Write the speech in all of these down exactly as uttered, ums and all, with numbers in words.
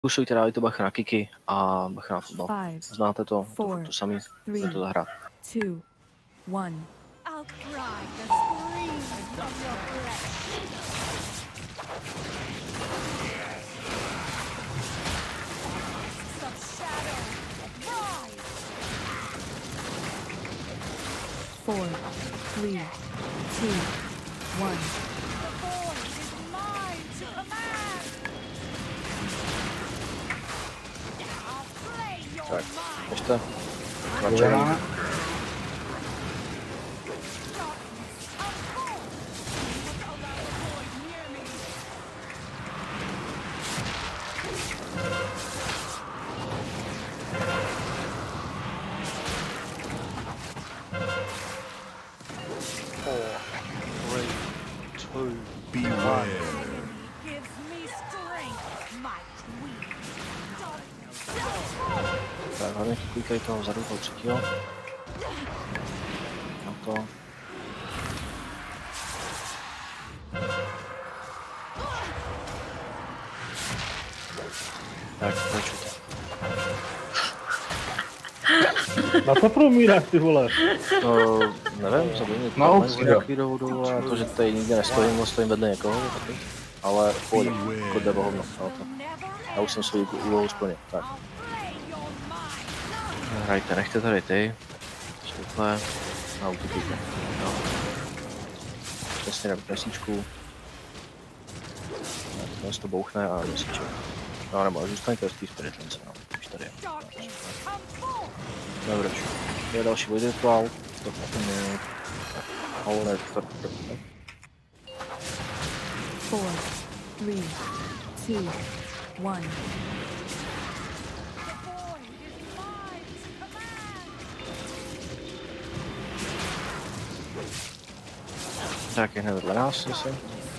Fokusujte, dávajte bacha na kiky a bacha na fotbal. Znáte to, to, to samý, je to zahrát. Two, one. I'll cry the screams of your flesh. Of shadow, rise. Four, three, two, one. The void is mine to command. I'll play your Tak, mind. ještě. Začíná. Tak, hlavně klikej toho vzadu, toho třetího. Na to. Tak, pokračujte. Na co promíráš, ty vole? No, nevím, zabijím No, to nějaký důvodu a to, že tady nikde nestojím, stojím vedle někoho, taky. Ale v pohodě, jako jde bohovno, já už jsem svůj úlohu splnil, tak. Hrajte, nechte tady ty, takhle, a utíkejte. No. Přesně na měsíčku. Dnes to bouchne a měsíček. No nebo zůstaňte z té spiritence, no, už tady je. Dobrý, je další void rituál, to minut. Ale to je Four, three, two, one. tak je hned vedle nás, myslím.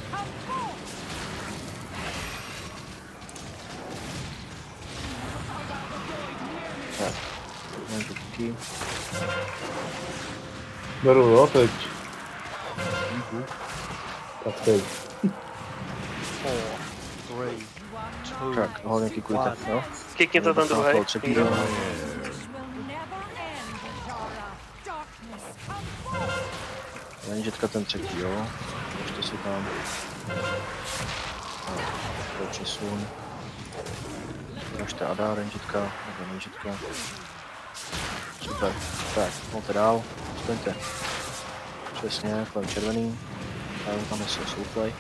Tak, mám tu kuky. Beru, jo, teď. Tak teď. Tak, hlavně kikujte, jo? Kikněte ten druhý. Rangetka ten třetí, jo? Ještě si tam. To přesun. Držte Ada, rangetka, nebo rangetka. Super, tak, pojďte dál, stoňte. Přesně, kolem červený. A tam je soulplay.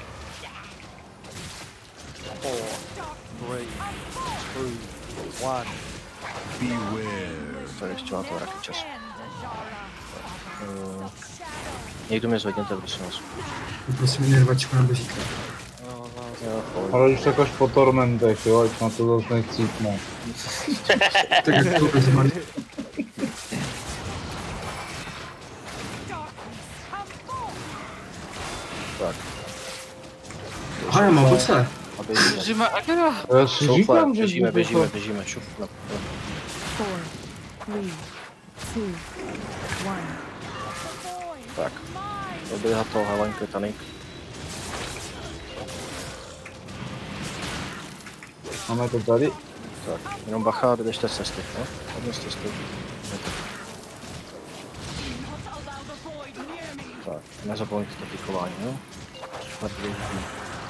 Tady ještě má to raky času. Uh, někdo mě zvedněte, prosím vás. Prosím, nervačku na božíka. Ale když tak až po tormentech, jo, ať na to zase nechcítne. Tak jak to bezmaný. Tak. Aha, já mám boce. A běžíme. Běžíme Agera. Já si říkám, že běžíme, běžíme, běžíme, šup. Na, na. Four, three, two, one. Tak. Doběhá to, havaňka, tanik. Máme to tady. Tak, jenom bacha, běžte z cesty, no? Hodně z cesty. Tak, nezapomeňte to pikování, jo? Super důležitý.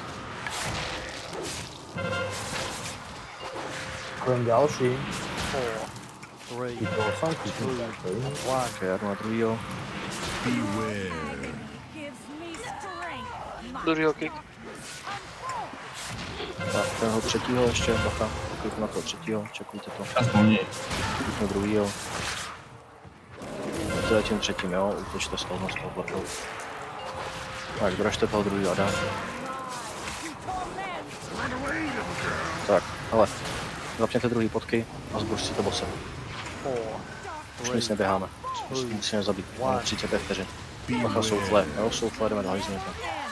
Kolem další. Tak, já jdu na druhýho. Druhýho kick. Tak, tenho třetího ještě, bacha. Kliknu na toho třetího, čekujte to. Kliknu druhýho. To je tím třetím, jo? Utočte z toho, z toho bloku. Tak, držte toho druhýho a dá. Tak, hele. Zapněte druhý potky a zbuř si to bose. Už nic neběháme. Už musíme zabít. Máme třicet pět vteřin. Bacha, soufle, jo? Soufle, jdeme dál z něj.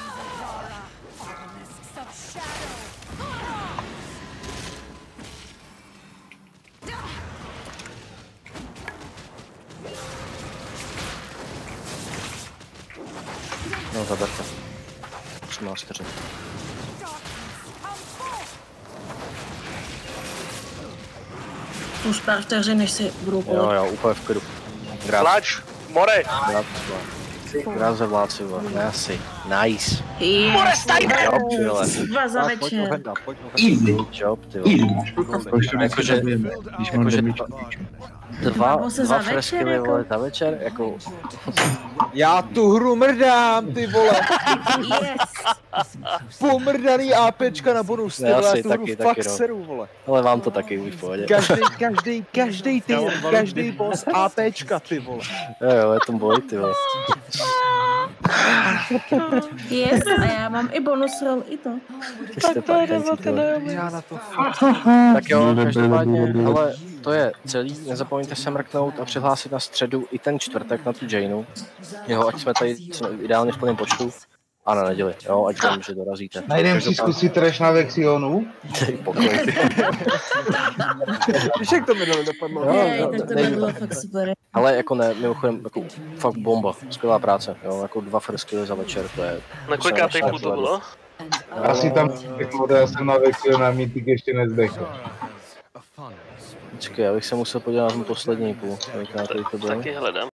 No, zaberte. osmnáct vteřin. Už pár vteřin, než si budou Jo, kolit. jo, úplně v klidu. Grát, Vláč, more. grát, grát ze vláci, vole. Ne asi. Nice. More, stajme! Jo, ty vole. Dva za večer. Easy. Good job, ty vole. Easy. To ještě Jakože- zabijeme, když mám jakože damage. Dva, Nebo se dva za fresky, večer, jako? vole, za večer, jako... Já tu hru mrdám, ty vole. Yes. Pomrdaný APčka na bonus, ty Já vole, si já tu hru taky, fakt taky, no. seru, vole. Ale vám to taky už v pohodě. Každý, každý, každý ty, každý boss APčka, ty vole. Jo, jo, je to boj, ty vole. Yes, a já mám i bonus roll, i to. Vy jste pachenci, ty vole. Já na to. Tak jo, každopádně, ale to je celý. Nezapomeňte se mrknout a přihlásit na středu i ten čtvrtek na tu Janeu. Jo, ať jsme tady co- ideálně v plném počtu. A na neděli, jo, ať vím, že dorazíte. Najdem si zkusit trash na Vexionu. Ty pokoj, ty. Víš, jak to minule dopadlo? Jo, Jej, jo, tak to nejde. bylo fakt super. Ale jako ne, mimochodem, jako fakt bomba, skvělá práce, jo, jako dva fresky za večer, to je... Na kolika typů to bylo? Asi tam řekl, já jsem na Vexionu a Mythic ještě nezdechl. Počkej, já bych se musel podívat na ten poslední půl, kolik to bylo. Taky hledám.